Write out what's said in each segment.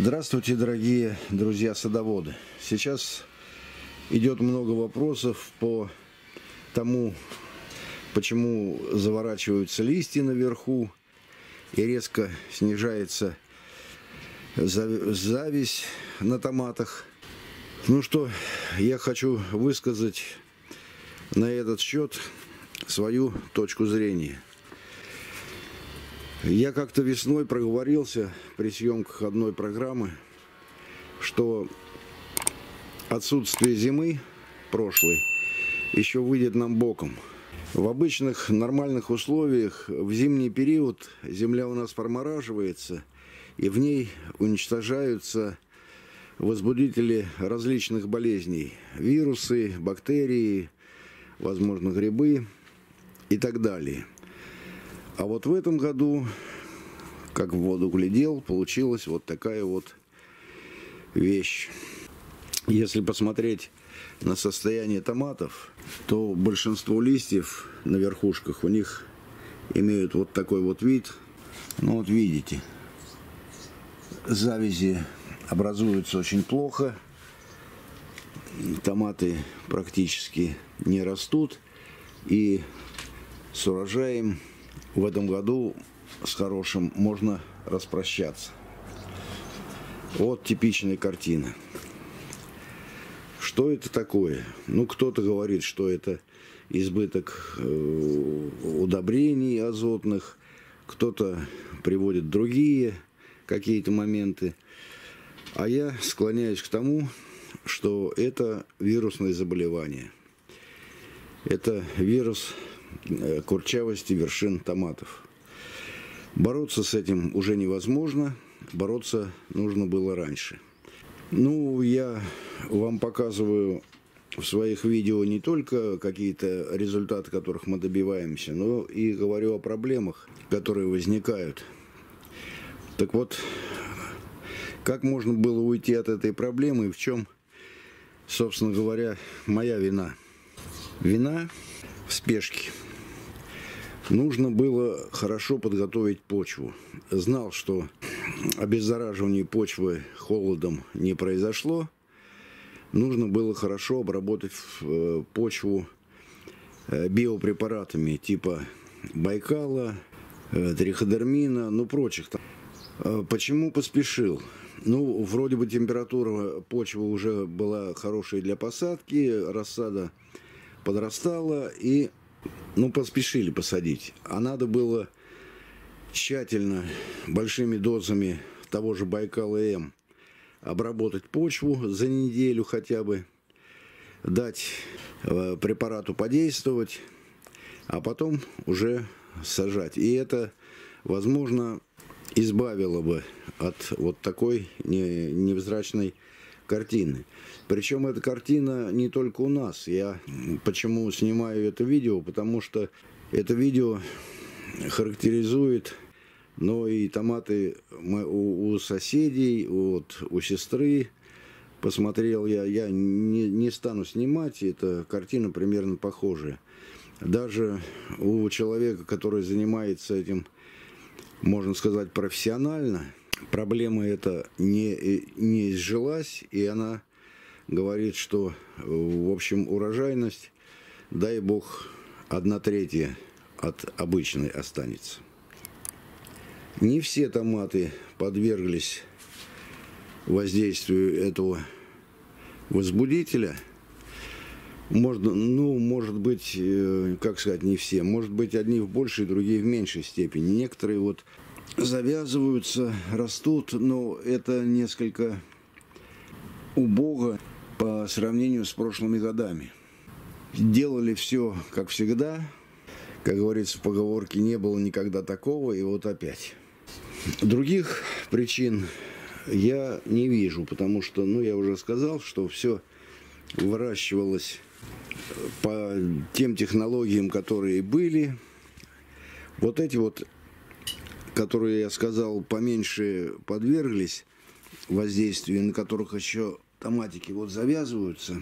Здравствуйте, дорогие друзья-садоводы! Сейчас идет много вопросов по тому, почему заворачиваются листья наверху и резко снижается зависть на томатах. Ну что, я хочу высказать на этот счет свою точку зрения. Я как-то весной проговорился при съемках одной программы, что отсутствие зимы прошлой еще выйдет нам боком. В обычных нормальных условиях в зимний период земля у нас промораживается, и в ней уничтожаются возбудители различных болезней. Вирусы, бактерии, возможно, грибы и так далее. А вот в этом году, как в воду глядел, получилась вот такая вот вещь. Если посмотреть на состояние томатов, то большинство листьев на верхушках у них имеют вот такой вот вид. Ну вот видите, завязи образуются очень плохо, томаты практически не растут, и с урожаем в этом году с хорошим можно распрощаться. Вот типичная картина. Что это такое? Ну, кто-то говорит, что это избыток удобрений азотных, кто-то приводит другие какие-то моменты. А я склоняюсь к тому, что это вирусное заболевание. Это вирус курчавости вершин томатов. Бороться с этим уже невозможно, бороться нужно было раньше. Ну, я вам показываю в своих видео не только какие-то результаты, которых мы добиваемся, но и говорю о проблемах, которые возникают. Так вот, как можно было уйти от этой проблемы и в чем, собственно говоря, моя вина? Вина в спешке. Нужно было хорошо подготовить почву. Знал, что обеззараживание почвы холодом не произошло. Нужно было хорошо обработать почву биопрепаратами типа Байкала, триходермина, ну прочих. Почему поспешил? Ну, вроде бы температура почвы уже была хорошей для посадки, рассада подрастала и поспешили посадить. А надо было тщательно, большими дозами того же Байкала-М обработать почву за неделю хотя бы, дать препарату подействовать, а потом уже сажать. И это, возможно, избавило бы от вот такой невзрачной картины. Причем эта картина не только у нас. Я почему снимаю это видео? Потому что это видео характеризует, но и томаты у соседей, вот, у сестры. Посмотрел я не стану снимать, эта картина примерно похожая. Даже у человека, который занимается этим, можно сказать, профессионально, проблема эта не изжилась, и она говорит, что, в общем, урожайность, дай бог, 1/3 от обычной останется. Не все томаты подверглись воздействию этого возбудителя. Может быть, как сказать, не все. Может быть, одни в большей, другие в меньшей степени. Некоторые вот завязываются, растут, но это несколько убого по сравнению с прошлыми годами. Делали все, как всегда. Как говорится в поговорке, не было никогда такого, и вот опять. Других причин я не вижу, потому что, я уже сказал, что все выращивалось по тем технологиям, которые были. Вот эти вот, которые, я сказал, поменьше подверглись воздействию, на которых еще томатики вот завязываются,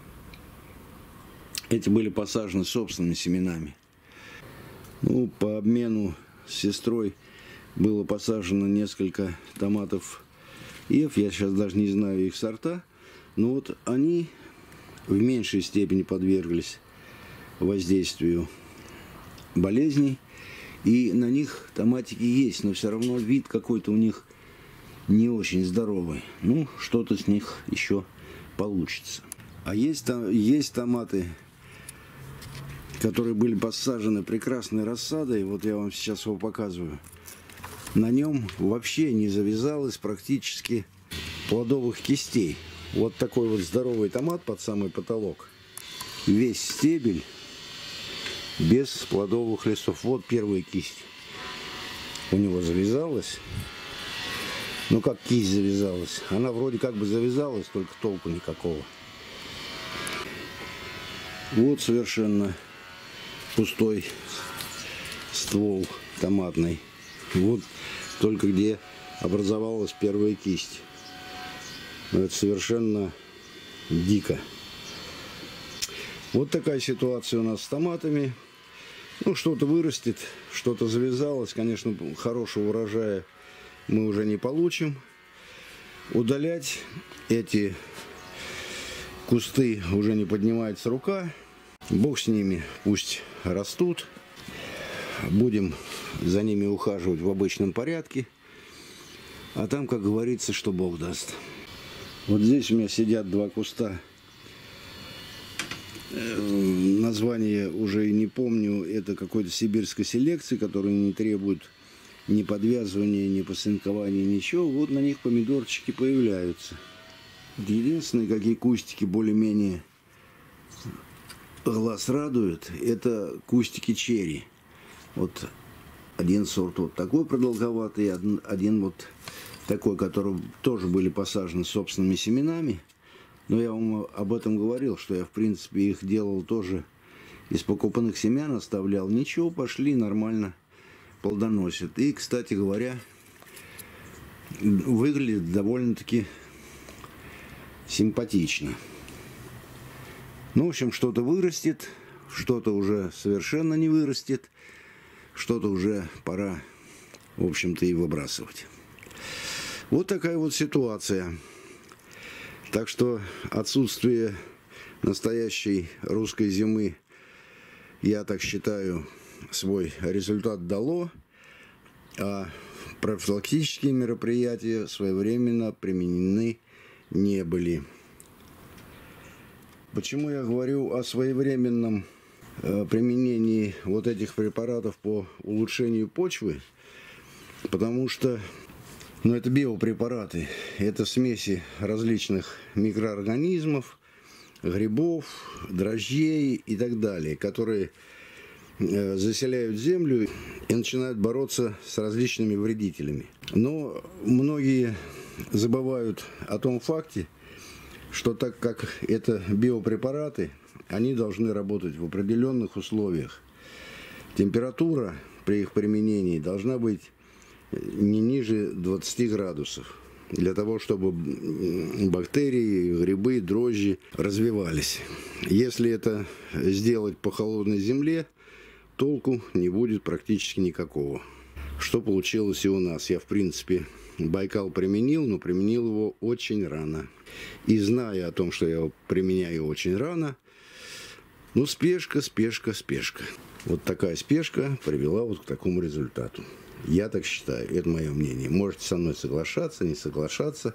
эти были посажены собственными семенами. По обмену с сестрой было посажено несколько томатов F, я сейчас даже не знаю их сорта, но вот они в меньшей степени подверглись воздействию болезней. И на них томатики есть, но все равно вид какой-то у них не очень здоровый. Ну, что-то с них еще получится. А есть томаты, которые были посажены прекрасной рассадой. Вот я вам сейчас его показываю. На нем вообще не завязалось практически плодовых кистей. Вот такой вот здоровый томат под самый потолок. Весь стебель без плодовых листов. Вот первая кисть у него завязалась. Ну как кисть завязалась? Она вроде как бы завязалась, только толку никакого. Вот совершенно пустой ствол томатный. Вот только где образовалась первая кисть. Это совершенно дико. Вот такая ситуация у нас с томатами. Ну, что-то вырастет, что-то завязалось. Конечно, хорошего урожая мы уже не получим. Удалять эти кусты уже не поднимается рука. Бог с ними, пусть растут. Будем за ними ухаживать в обычном порядке. А там, как говорится, что Бог даст. Вот здесь у меня сидят два куста. Название уже и не помню. Это какой-то сибирской селекции, которые не требуют ни подвязывания, ни посынкования, ничего. Вот на них помидорчики появляются. Единственные, какие кустики более-менее глаз радуют, это кустики черри. Вот один сорт вот такой продолговатый, один вот такой, который тоже были посажены собственными семенами. Но я вам об этом говорил, что я, в принципе, их делал тоже из покупанных семян, оставлял. Ничего, пошли, нормально плодоносят. И, кстати говоря, выглядит довольно-таки симпатично. Ну, в общем, что-то вырастет, что-то уже совершенно не вырастет, что-то уже пора, в общем-то, и выбрасывать. Вот такая вот ситуация. Так что отсутствие настоящей русской зимы, я так считаю, свой результат дало, а профилактические мероприятия своевременно применены не были. Почему я говорю о своевременном применении вот этих препаратов по улучшению почвы? Потому что это биопрепараты, это смеси различных микроорганизмов, грибов, дрожжей и так далее, которые заселяют землю и начинают бороться с различными вредителями. Но многие забывают о том факте, что так как это биопрепараты, они должны работать в определенных условиях. Температура при их применении должна быть не ниже 20 градусов, для того, чтобы бактерии, грибы, дрожжи развивались. Если это сделать по холодной земле, толку не будет практически никакого. Что получилось и у нас. Я, в принципе, Байкал применил, но применил его очень рано. И зная о том, что я его применяю очень рано, спешка. Вот такая спешка привела вот к такому результату. Я так считаю, это мое мнение. Можете со мной соглашаться, не соглашаться.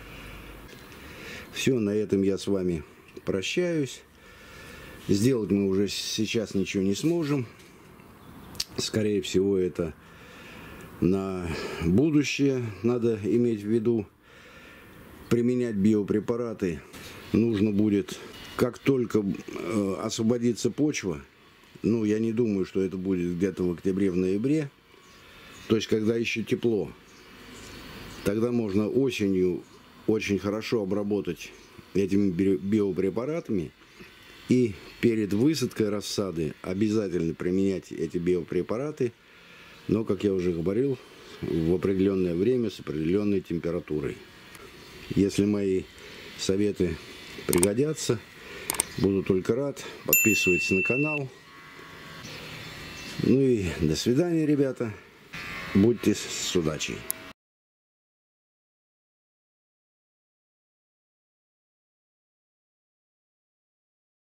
Все, на этом я с вами прощаюсь. Сделать мы уже сейчас ничего не сможем. Скорее всего, это на будущее надо иметь в виду. Применять биопрепараты нужно будет, как только освободится почва. Я не думаю, что это будет где-то в октябре, в ноябре. То есть, когда еще тепло. Тогда можно осенью очень хорошо обработать этими биопрепаратами. И перед высадкой рассады обязательно применять эти биопрепараты. Но, как я уже говорил, в определенное время с определенной температурой. Если мои советы пригодятся, буду только рад. Подписывайтесь на канал. И до свидания, ребята. Будьте с удачей.